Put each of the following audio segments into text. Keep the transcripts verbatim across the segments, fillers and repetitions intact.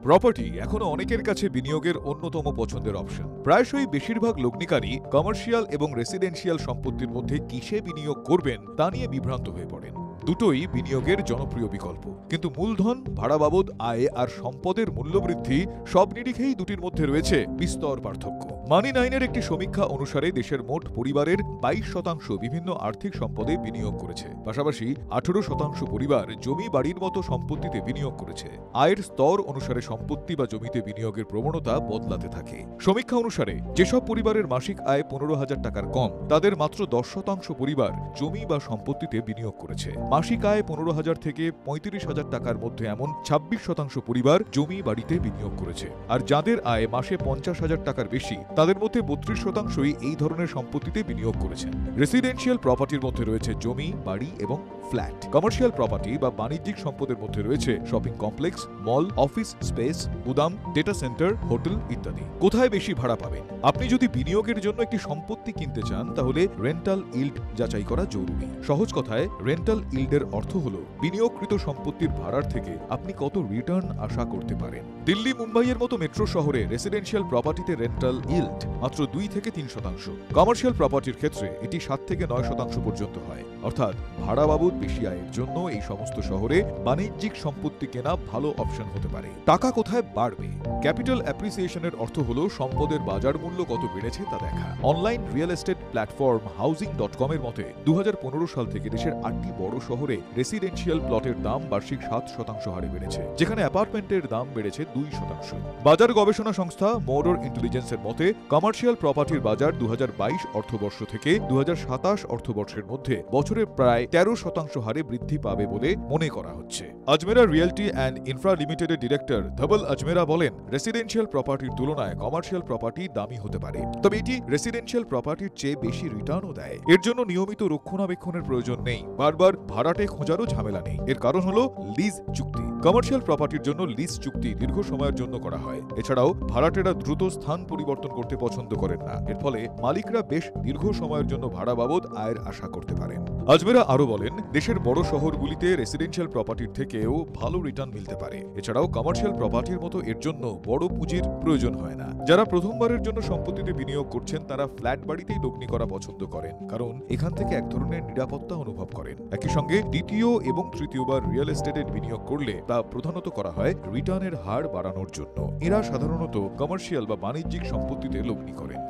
Property এখনো অনেকের কাছে বিনিয়োগের অন্যতম পছন্দের অপশন। প্রায়শই বেশিরভাগ লগ্নিকারী কমার্শিয়াল এবং রেসিডেন্সিয়াল সম্পত্তির মধ্যে কিসে বিনিয়োগ করবেন তা নিয়ে বিভ্রান্ত হয়ে পড়েন। দুটোই বিনিয়োগের জনপ্রিয় বিকল্প, কিন্তু মূলধন, ভাড়া বাবদ আয় আর সম্পদের মূল্যবৃদ্ধি সব নিরিখেই দুটির মধ্যে রয়েছে বিস্তর পার্থক্য। মানি নাইনের একটি সমীক্ষা অনুসারে দেশের মোট পরিবারের বাইশ শতাংশ বিভিন্ন আর্থিক সম্পদে বিনিয়োগ করেছে। পাশাপাশি আঠারো শতাংশ পরিবার জমি বাড়ির মতো সম্পত্তিতে বিনিয়োগ করেছে। আয়ের স্তর অনুসারে সম্পত্তি বা জমিতে বিনিয়োগের প্রবণতা বদলাতে থাকে। সমীক্ষা অনুসারে যেসব পরিবারের মাসিক আয় পনেরো হাজার টাকার কম, তাদের মাত্র দশ শতাংশ পরিবার জমি বা সম্পত্তিতে বিনিয়োগ করেছে। মাসিক আয় পনেরো হাজার থেকে পঁয়ত্রিশ হাজার টাকার মধ্যে এমন ছাব্বিশ শতাংশ পরিবার জমি বাড়িতে বিনিয়োগ করেছে। আর যাদের আয় মাসে পঞ্চাশ হাজার টাকার বেশি, তাদের মধ্যে বত্রিশ শতাংশই এই ধরনের সম্পত্তিতে বিনিয়োগ করেছেন। রেসিডেন্সিয়াল প্রপার্টির মধ্যে রয়েছে জমি, বাড়ি এবং ফ্ল্যাট। কমার্শিয়াল প্রপার্টি বা বাণিজ্যিক সম্পদের মধ্যে রয়েছে shopping complex, mall, office space, গুদাম, ডেটা সেন্টার, হোটেল ইত্যাদি। কোথায় বেশি ভাড়া পাবেন? আপনি যদি বিনিয়োগের জন্য একটি সম্পত্তি কিনতে চান, তাহলে রেন্টাল ইল্ড যাচাই করা জরুরি। সহজ কথায়, রেন্টাল ইল্ডের অর্থ হল বিনিয়োগকৃত সম্পত্তির ভাড়ার থেকে আপনি কত রিটার্ন আশা করতে পারেন। দিল্লি, মুম্বাইয়ের মতো মেট্রো শহরে রেসিডেন্সিয়াল প্রপার্টিতে রেন্টাল ইল্ড মাত্র দুই থেকে তিন শতাংশ। কমার্শিয়াল প্রপার্টির ক্ষেত্রে এটি সাত থেকে নয় শতাংশ পর্যন্ত হয়। অর্থাৎ ভাড়া বাবদ বেশি আয়ের জন্য এই সমস্ত শহরে বাণিজ্যিক সম্পত্তি কেনা ভালো অপশন হতে পারে। টাকা কোথায় বাড়বে? ক্যাপিটাল অ্যাপ্রিসিয়েশনের অর্থ হল সম্পদের বাজার মূল্য কত বেড়েছে তা দেখা। Online real estate platform housing dot com এর মতে দু হাজার পনেরো সাল থেকে দেশের আটটি বড় শহরে রেসিডেন্সিয়াল প্লটের দাম বার্ষিক সাত শতাংশ হারে বেড়েছে, যেখানে অ্যাপার্টমেন্টের দাম বেড়েছে দুই শতাংশ। বাজার গবেষণা সংস্থা মোরডর ইন্টেলিজেন্স-এর মতে কমার্শিয়াল প্রপার্টির বাজার দু হাজার বাইশ অর্থবর্ষ থেকে দু হাজার সাতাশ অর্থবর্ষের মধ্যে বছরে প্রায় তেরো শতাংশ হারে বৃদ্ধি পাবে বলে মনে করা হচ্ছে। আজমেরা রিয়েলটি অ্যান্ড ইনফ্রা লিমিটেডের ডিরেক্টর ধবল আজমেরা বলেন, রেসিডেন্সিয়াল প্রপার্টির তুলনায় কমার্শিয়াল প্রপার্টি দামি হতে পারে, তবে এটি রেসিডেন্সিয়াল প্রপার্টির চেয়ে বেশি রিটার্নও দেয়। এর জন্য নিয়মিত রক্ষণাবেক্ষণের প্রয়োজন নেই, বারবার ভাড়াটে খোঁজারও ঝামেলা নেই। এর কারণ হলো লিজ চুক্তি। কমার্শিয়াল প্রপার্টির জন্য লিজ চুক্তি দীর্ঘ সময়ের জন্য করা হয়। এছাড়াও ভাড়াটেরা দ্রুত স্থান পরিবর্তন করতে পছন্দ করেন না। এর ফলে মালিকরা বেশ দীর্ঘ সময়ের জন্য ভাড়া বাবদ আয়ের আশা করতে পারেন। আজমেরা আরো বলেন, দেশের বড় শহরগুলিতে রেসিডেন্সিয়াল প্রপার্টির থেকেও ভালো রিটার্ন মিলতে পারে। এছাড়াও কমার্শিয়াল প্রপার্টির মতো এর জন্য বড় পুঁজির প্রয়োজন হয় না। যারা প্রথমবারের জন্য সম্পত্তিতে বিনিয়োগ করছেন, তারা ফ্ল্যাট বাড়িতেই লগ্নি করা পছন্দ করেন, কারণ এখান থেকে এক ধরনের নিরাপত্তা অনুভব করেন। একই সঙ্গে দ্বিতীয় এবং তৃতীয়বার রিয়েল এস্টেটে বিনিয়োগ করলে তা প্রধানত করা হয় রিটার্নের হার বাড়ানোর জন্য। এরা সাধারণত কমার্শিয়াল বা বাণিজ্যিক সম্পত্তিতে লগ্নি করেন।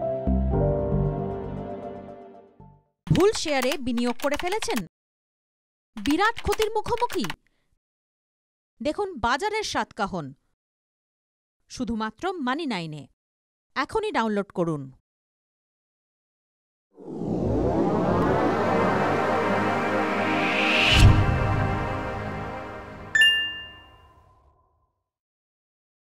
ভুল শেয়ারে বিনিয়োগ করে ফেলেছেন? বিরাট ক্ষতির মুখোমুখি? দেখুন বাজারের সাতকাহন শুধুমাত্র মানি নাইনে। এখনই ডাউনলোড করুন।